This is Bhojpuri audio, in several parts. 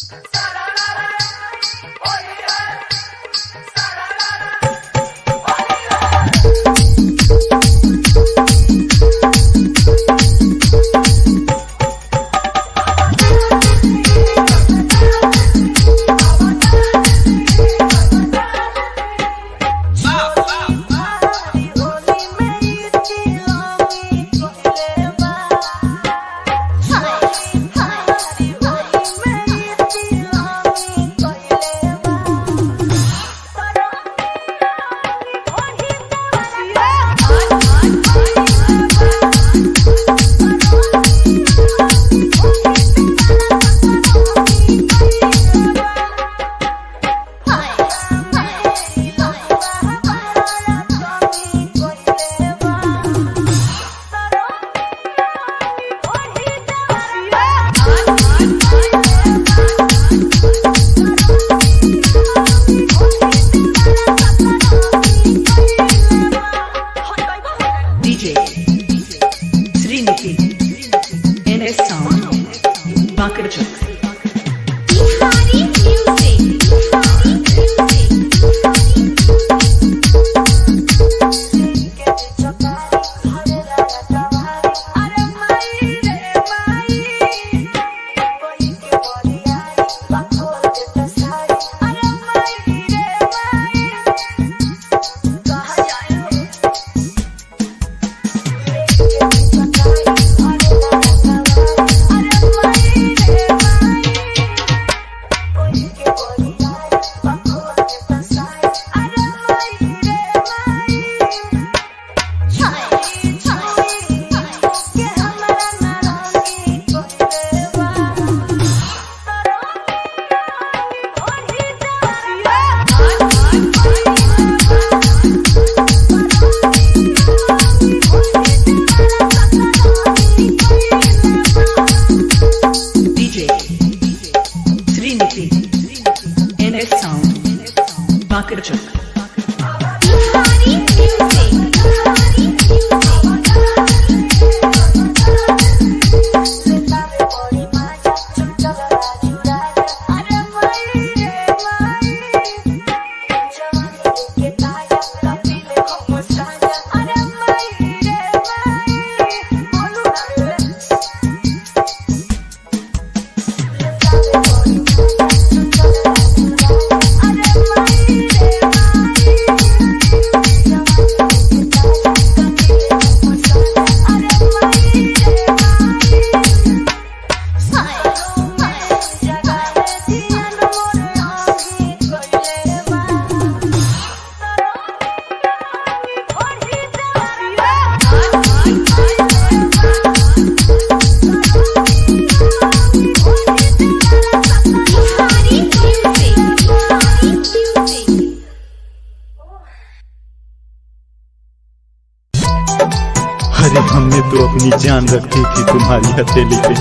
अरे हमने तो अपनी जान रखी थी तुम्हारी हथेली पे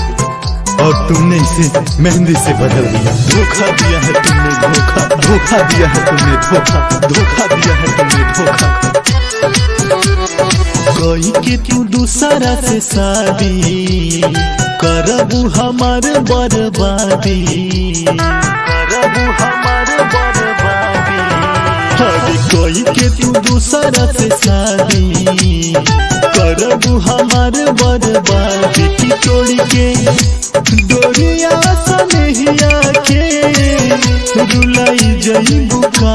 और तुमने इसे मेहंदी से बदल दिया। धोखा दिया है तुमने, धोखा धोखा दिया है तुमने, धोखा धोखा दिया है तुमने, धोखा। कोई के तू दूसरा से शादी करबू हमार बर्बादी, करबू हमार बर्बादी। अरे कोई के तू दूसरा से शादी करबू हमार बर्बादी। की तोड़ के डोरिया सनहिया के रुलाई जईबू का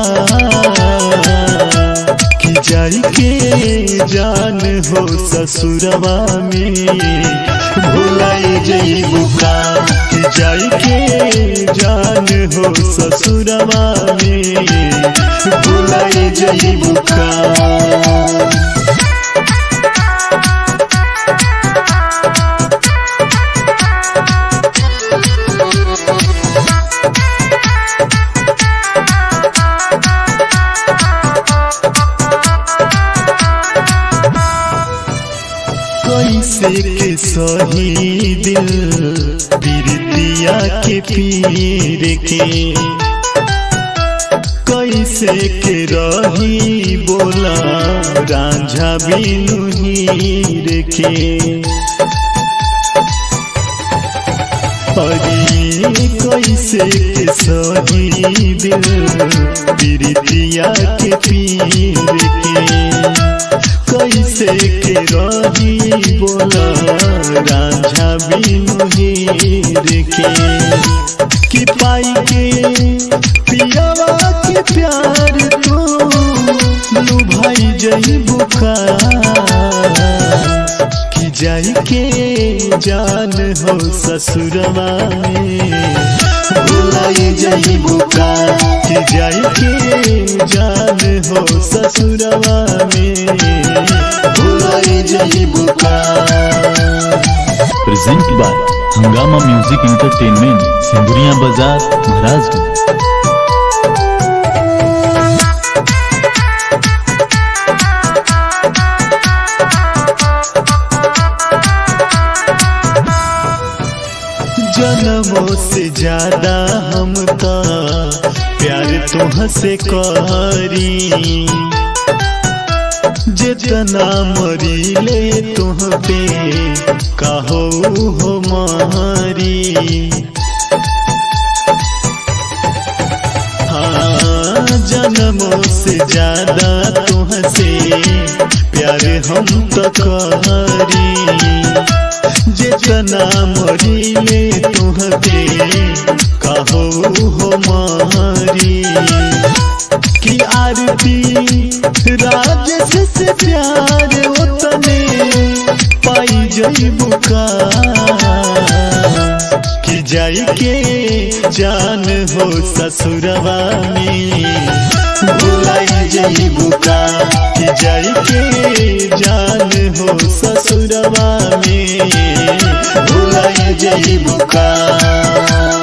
कि जाई के जान हो ससुरवा में भुलाई जईबू का कि जाई के जान हो ससुरवा में भुलाई जईबू का। कैसे के सही दिल बिरतिया के पीर के, कैसे के रही बोला रांझा बिनु हीर के। अरे कैसे कैसे के सही दिल प्रीतिया के पीर के, कैसे के रही बोला रांझा बिनु हीर के, कि पाई के पियावा के प्यार तो लुभाई जई बुका, कि जाई के जान हो ससुरवा में भुलाई जई बुका, कि जाई के जान हो ससुरवा में भुलाई जई बुका। Present by Hungama music entertainment, Sindhuria Bazar, Maharajganj. जन्मों से ज्यादा हम ता प्यार तुहसे करी, जितना मरी ले तुह पे कहो हो मारी। हाँ जन्मों से ज्यादा तुहसे प्यार हम तो करी, जितना मरी ले तुह पे कहो हो मारी, कि आरती राजेश से प्यार उतने पाई जई बुका, कि जाई के जान हो ससुरवा में भुलाई जई बुका, कि जाई के जान हो ससुरवा में भुलाई जई बुका।